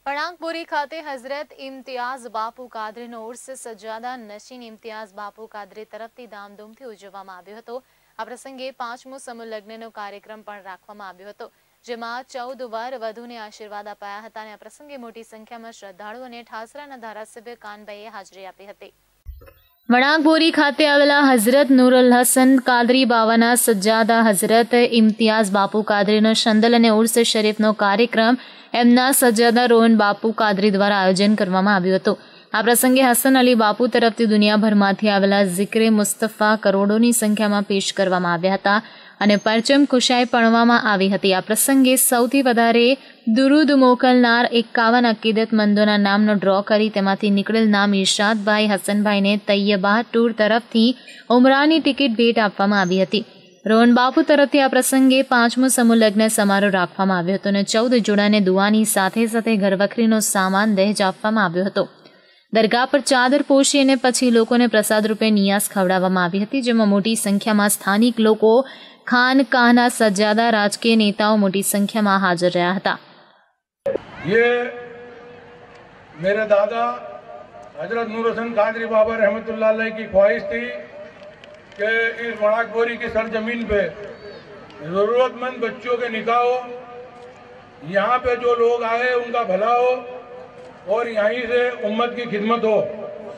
વણાકબોરી ખાતે હઝરત ઇમ્તિયાઝ બાપુ કાદરીનો ઉર્સ સજ્જાદા નશીન ઇમ્તિયાઝ બાપુ કાદરી તરફથી ધામધૂમથી ઉજવવામાં આવ્યો હતો। આ પ્રસંગે 5મો સમૂહ લગ્નનો કાર્યક્રમ પણ રાખવામાં આવ્યો હતો, જેમાં 14 વર વધુને આશીર્વાદ અપાયા હતા અને આ પ્રસંગે મોટી સંખ્યામાં શ્રદ્ધાળુઓ અને ઠાસરાના ધારાસભ્ય કાનભાઈએ હાજરી આપી હતી। વણાકબોરી ખાતે આવેલા હઝરત નૂરુલ હસન કાદરી બાવાના સજ્જાદા હઝરત ઇમ્તિયાઝ બાપુ કાદરીનો શંદલ અને ઉર્સ શરીફનો કાર્યક્રમ એમના સજ્જાદા રોહન બાપુ કાદરી દ્વારા આયોજન કરવામાં આવ્યું હતું। આ પ્રસંગે હસન અલી બાપુ તરફથી દુનિયાભરમાંથી આવેલા ઝિક્રે મુસ્તફા કરોડોની સંખ્યામાં પેશ કરવામાં આવ્યા હતા અને પરચમ ખુશાઈ પણવામાં આવી હતી। આ પ્રસંગે સૌથી વધારે દુરૂદ મોકલનાર 51 અકીદતમંદોના નામનો ડ્રો કરી તેમાંથી નીકળેલ નામ ઇરશાદભાઈ હસનભાઈને તૈયબા ટૂર તરફથી ઉમરાની ટિકિટ ભેટ આપવામાં આવી હતી। રોહન બાપુ તરફથી આ પ્રસંગે 5મો સમૂહ લગ્ન સમારોહ રાખવામાં આવ્યો હતો અને 14 જોડાને દુઆની સાથે સાથે ઘરવખરીનો સામાન દહેજ આપવામાં આવ્યો હતો। દરગાહ પર ચાદર પોશી અને પછી લોકોને પ્રસાદ રૂપે નિયાસ ખવડાવવામાં આવી હતી, જેમાં મોટી સંખ્યામાં સ્થાનિક લોકો, ખાનકાહના સજ્જાદા, રાજકીય નેતાઓ મોટી સંખ્યામાં હાજર રહ્યા હતા। ये मेरे दादा हजरत नूर हसन कादरी बाबा रहमतुल्लाह अलैह की ख्वाहिश थी कि इस वणाकबोरी की सरजमीन पे ज़रूरतमंद बच्चों के निकाह हो, यहाँ पे जो लोग आए उनका भला हो और यहीं से उम्मत की खिदमत हो।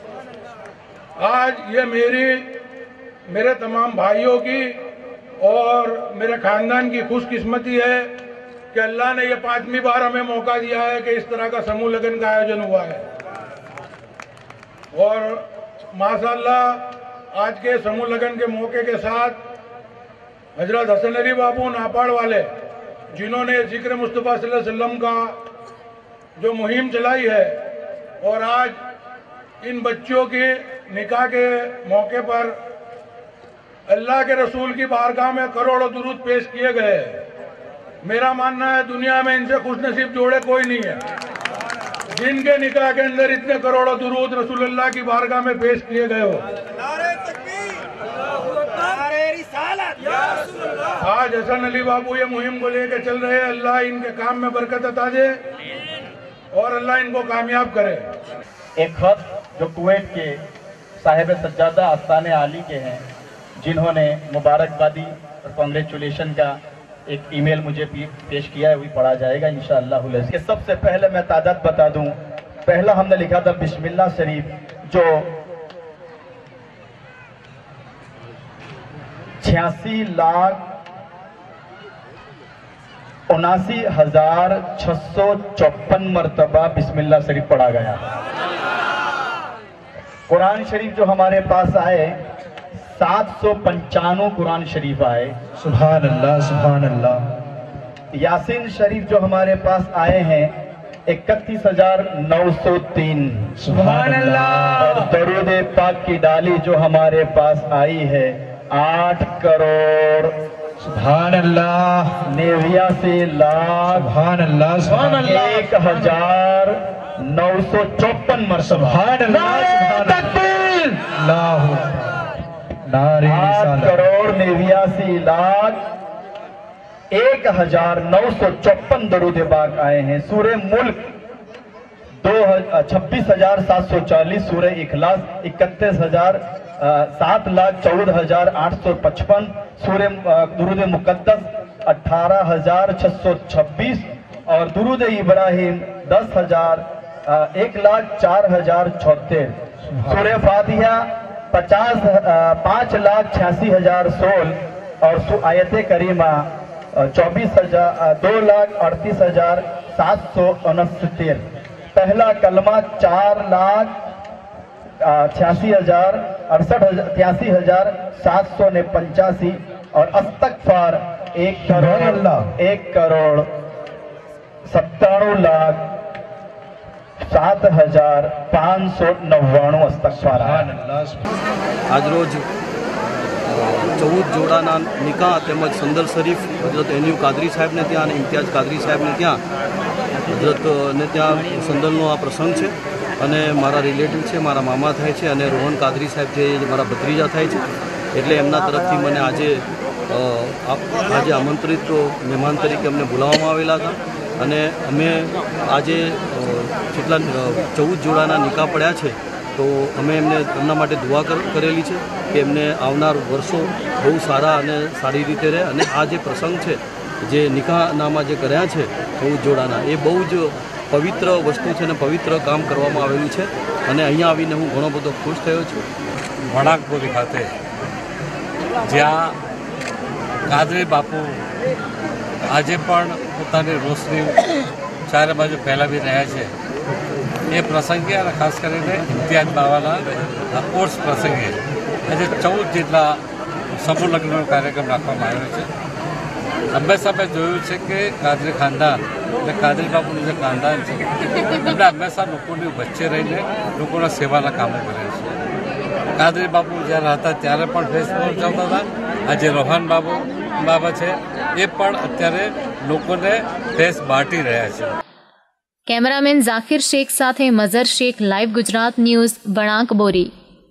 आज ये मेरे तमाम भाइयों की और मेरे ख़ानदान की खुशकिस्मती है कि अल्लाह ने ये 5वीं बार हमें मौका दिया है कि इस तरह का समूह लगन का आयोजन हुआ है। और माशाअल्लाह आज के समूह लगन के मौके के साथ हजरत हसन अली बापू नापाड़ वाले, जिन्होंने ज़िक्र मुस्तफ़ा सल्लल्लाहु अलैहि वसल्लम का जो मुहिम चलाई है और आज इन बच्चों के निकाह के मौके पर अल्लाह के रसूल की बारगाह में करोड़ों दुरूद पेश किए गए। मेरा मानना है दुनिया में इनसे खुशनसीब जोड़े कोई नहीं है जिनके निकाह के अंदर इतने करोड़ों दुरूद रसूलुल्लाह की बारगाह में पेश किए गए हो। आज हसन अली बाबू ये मुहिम को लेकर चल रहे हैं। अल्लाह इनके काम में बरकत अता दे और अल्लाह इनको कामयाब करे। एक खत जो कुवैत के साहिब सज्जादा आस्ताने आली के हैं, जिन्होंने मुबारकबादी और कांग्रेचुलेशन का एक ईमेल मुझे पेश किया है, वही पढ़ा जाएगा इंशाअल्लाह। सबसे पहले मैं तादाद बता दूं। पहला हमने लिखा था बिस्मिल्लाह शरीफ, जो 86,79,654 मरतबा बिस्मिल्लाह शरीफ पढ़ा गया। कुरान शरीफ जो हमारे पास आए 795 कुरान शरीफ आए। सुभान अल्लाह, सुभान अल्लाह। यासीन शरीफ जो हमारे पास आए हैं 31,903। सुभान अल्लाह। और दरूद पाक की डाली जो हमारे पास आई है 8 करोड़। सुभान अल्लाह। 89 लाख। सुभान अल्लाह, सुभान अल्लाह। 1,954 मरतबा। सुभान अल्लाह, सुभान अल्लाह। 8 करोड़ 89 लाख 1,954 दरूद पाक आए हैं। सूरे मुल्क 26,740, सूरे इखलास 31,000 7,14,855, सूरे दुरूद मुकद्दस 18,626 और दुरूद इब्राहिम 1,04,076, सूरे फातिहा 5,86,016 और आयत करीमा 2,38,769। पहला कलमा 4,83,785 और अस्तगफार 1,97,799 अस्तगफार। आज रोज 14 जोड़ाना निकाह તેમજ સંદલ શરીફ હજરત એન્યુ કાદરી સાહેબને ત્યાં અને ઇમ્તિયાઝ કાદરી સાહેબને ત્યાં હજરતને ત્યાં સંદલનો આ પ્રસંગ છે અને મારા રિલેટિવ છે, મારા મામા થાય છે અને રોહન કાદરી સાહેબ છે એ મારા ભત્રીજા થાય છે, એટલે એમના તરફથી મને આજે આમંત્રિત મહેમાન તરીકે અમને બોલાવવામાં આવેલા હતા અને અમે આજે જેટલા 14 જોડાના નિકાહ પડ્યા છે તો અમે એમના માટે દુઆ કરેલી છે કે એમને આવનાર વર્ષો બહુ સારા અને સારી રીતે રહે, અને આ જે પ્રસંગ છે જે નિકાહનામાં જે કર્યા છે 14 જોડાના એ બહુ જ પવિત્ર વસ્તુ છે અને પવિત્ર કામ કરવામાં આવેલું છે, અને અહીંયા આવીને હું ઘણો બધો ખુશ થયો છું. વણાકબોરી ખાતે જ્યાં કાદરી બાપુ આજે પણ પોતાની રોશની ચારે બાજુ ફેલાવી રહ્યા છે, એ પ્રસંગે અને ખાસ કરીને ઇમ્તિયાઝ બાવાના કોર્સ પ્રસંગે આજે 14 જેટલા સમૂહ લગ્નનો કાર્યક્રમ રાખવામાં આવ્યો છે. હંમેશા મેં જોયું છે કે કાદરી ખાનદાન એટલે કાદરી બાપુનું જે ખાનદાન છે એમને હંમેશા લોકોની વચ્ચે રહીને લોકોના સેવાના કામો કર્યા છે. કાદરી બાપુ જ્યારે હતા ત્યારે પણ ફેસબુક ચાલતા હતા, આજે રોહાન બાબા છે એ પણ અત્યારે લોકોને ફેસ બાંટી રહ્યા છે. કેમેરામેન ઝાકિર શેખ સાથે મઝર શેખ, લાઈવ ગુજરાત ન્યૂઝ, વણાકબોરી.